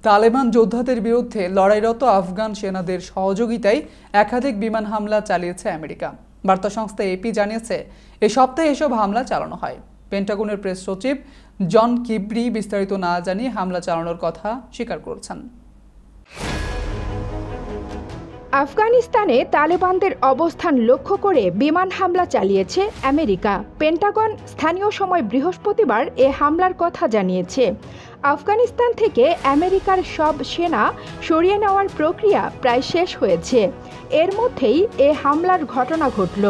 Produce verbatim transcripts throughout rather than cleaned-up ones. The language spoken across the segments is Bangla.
তালেবান যোদ্ধাদের বিরুদ্ধে লড়াইরত আফগান সেনাদের সহযোগিতায় একাধিক বিমান হামলা চালিয়েছে আমেরিকা। বার্তা সংস্থা এপি জানিয়েছে, এ সপ্তাহে এসব হামলা চালানো হয়। পেন্টাগনের প্রেস সচিব জন কির্বি বিস্তারিত না জানিয়ে হামলা চালানোর কথা স্বীকার করেছেন। আফগানিস্তানে তালেবানদের অবস্থান লক্ষ্য করে বিমান হামলা চালিয়েছে আমেরিকা। পেন্টাগন স্থানীয় সময় বৃহস্পতিবার এ হামলার কথা জানিয়েছে। আফগানিস্তান থেকে আমেরিকার সব সেনা সরিয়ে নেওয়ার প্রক্রিয়া প্রায় শেষ হয়েছে। এর মধ্যেই এ হামলার ঘটনা ঘটল।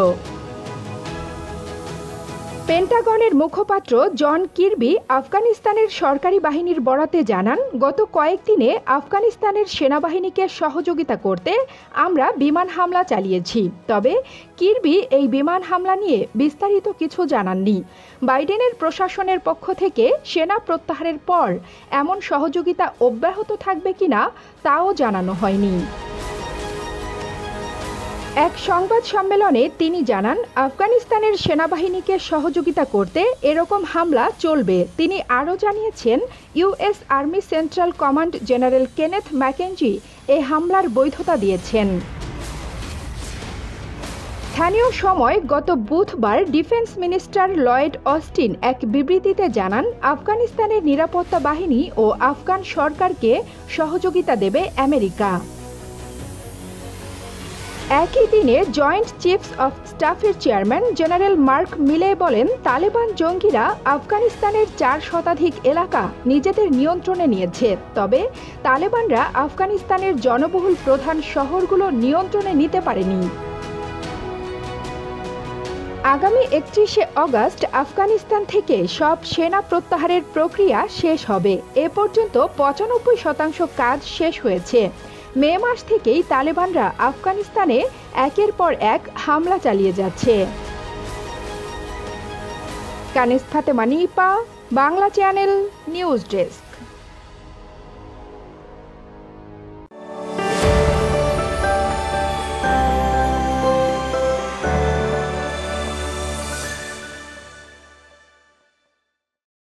পেন্টাগনের মুখপাত্র জন কির্বি আফগানিস্তানের সরকারি বাহিনীর বরাতে জানান, গত কয়েকদিনে আফগানিস্তানের সেনাবাহিনীকে সহযোগিতা করতে আমরা বিমান হামলা চালিয়েছি। তবে কির্বি এই বিমান হামলা নিয়ে বিস্তারিত কিছু জানাননি। বাইডেনের প্রশাসনের পক্ষ থেকে সেনা প্রত্যাহারের পর এমন সহযোগিতা অব্যাহত থাকবে কিনা তাও জানানো হয়নি। এক সংবাদ সম্মেলনে তিনি জানান, আফগানিস্তানের সেনাবাহিনীকে সহযোগিতা করতে এরকম হামলা চলবে। তিনি আরও জানিয়েছেন, US Army Central Command General Kenneth McKenzie এই হামলার বৈধতা দিয়েছেন। স্থানীয় সময় গত বুধবার ডিফেন্স মিনিস্টার লয়েড অস্টিন এক বিবৃতিতে জানান, আফগানিস্তানের নিরাপত্তা বাহিনী ও আফগান সরকারকে সহযোগিতা দেবে আমেরিকা। একই দিনে জয়েন্ট চিফস অফ স্টাফের চেয়ারম্যান জেনারেল মার্ক মিলে বলেন, তালেবান জঙ্গিরা আফগানিস্তানের চার শতাধিক এলাকা নিজেদের নিয়ন্ত্রণে নিয়েছে। তবে তালেবানরা আফগানিস্তানের জনবহুল প্রধান শহরগুলো নিয়ন্ত্রণে নিতে পারেনি। আগামী একত্রিশে অগস্ট আফগানিস্তান থেকে সব সেনা প্রত্যাহারের প্রক্রিয়া শেষ হবে। এ পর্যন্ত পঁচানব্বই শতাংশ কাজ শেষ হয়েছে। মে মাস থেকেই তালেবানরা আফগানিস্তানে একের পর এক হামলা চালিয়ে যাচ্ছে। Kanis Fatema Nipa, Bangla channel, news desk.